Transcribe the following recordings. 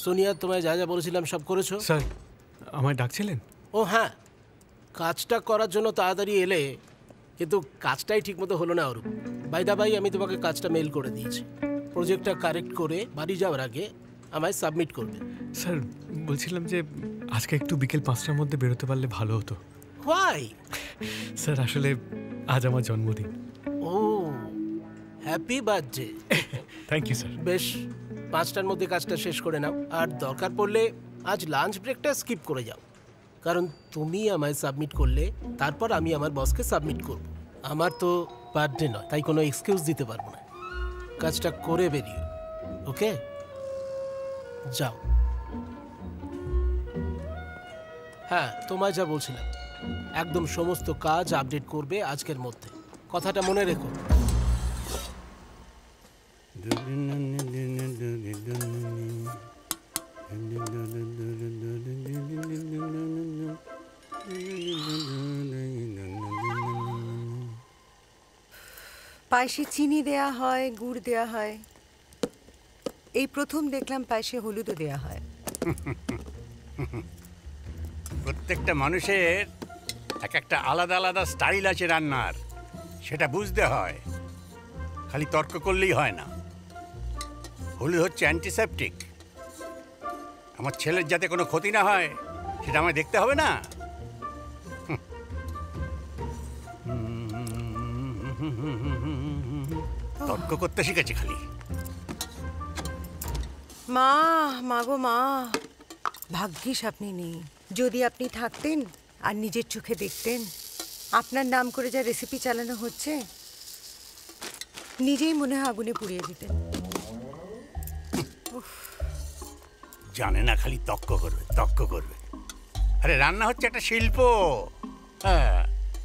সোনিয়া, তোমায় যা যা বলেছিলাম সব করেছো? স্যার, আমায় ডাকছিলেন? ও হ্যাঁ, কাজটা করার জন্য তাড়াতাড়ি এলে, কিন্তু কাজটাই ঠিকমতো হলো না। অরূপ, বাই দা বাই, আমি তোমাকে কাজটা মেল করে দিয়েছি। প্রজেক্টটা কারেক্ট করে বাড়ি যাওয়ার আগে আমায় সাবমিট করবে। স্যার, বলছিলাম যে আজকে একটু বিকেল 5টার মধ্যে বেরোতে পারলে ভালো হতো। হোয়াই? স্যার, আসলে আজ আমার জন্মদিন। ও, happy birthday. Thank you sir. বেশ, 5টার মধ্যে কাজটা শেষ করে নাও। আর দরকার পড়লে আজ লাঞ্চ ব্রেকটা স্কিপ করে যাও, কারণ তুমি আমায় সাবমিট করলে তারপর আমি আমার বসকে সাবমিট করব। আমার তো বার্থডে নয়, তাই কোনো এক্সকিউজ দিতে পারবো না। কাজটা করে বেরিও, ওকে? যাও। হ্যাঁ, তোমায় যা বলছিলাম, একদম সমস্ত কাজ আপডেট করবে আজকের মধ্যে, কথাটা মনে রেখো। পায়েসে চিনি দেয়া হয়, গুড় দেয়া হয়, এই প্রথম দেখলাম পায়েসে হলুদও দেয়া হয়। প্রত্যেকটা মানুষের এক একটা আলাদা আলাদা স্টাইল আছে রান্নার, সেটা বুঝতে হয়। খালি তর্ক করলেই হয় না। হলুদ হচ্ছে অ্যান্টিসেপটিক। আমার ছেলের যাতে কোনো ক্ষতি না হয় সেটা আমায় দেখতে হবে না। তর্ক করতে শিখেছি খালি। মা, মাগো মা, ভাগ্যিস আপনি নেই। যদি আপনি থাকতেন আর নিজের চোখে দেখতেন আপনার নাম করে যা রেসিপি চালানো হচ্ছে, নিজেই মনে হয় আগুনে পুড়িয়ে দিতেন। জানে না, খালি তর্ক করবে তর্ক করবে। আরে রান্না হচ্ছে একটা শিল্প। হ্যাঁ,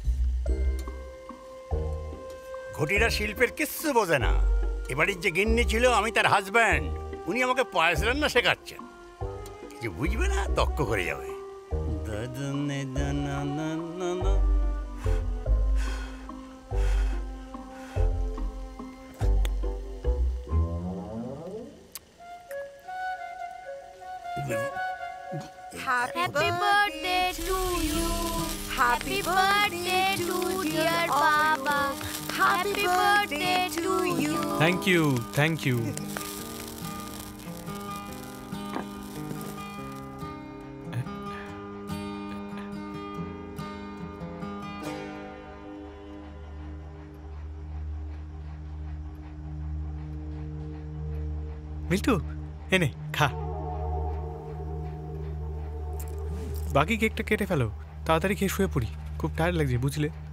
ঘটিরা শিল্পের কিচ্ছু বোঝে না। এবারের যে গিন্নি ছিল, আমি তার হাজব্যান্ড, উনি আমাকে পায়েস রান্না শেখাচ্ছেন। যে বুঝবে না, তর্ক করে যাবে। Happy birthday to you. Happy birthday to dear Baba. Happy birthday to you. Thank you, thank you. Miltu, এনে খা। বাকি কেকটা কেটে ফেলো, তাড়াতাড়ি খেয়ে শুয়ে পড়ি, খুব টায়ার্ড লাগছে বুঝলে।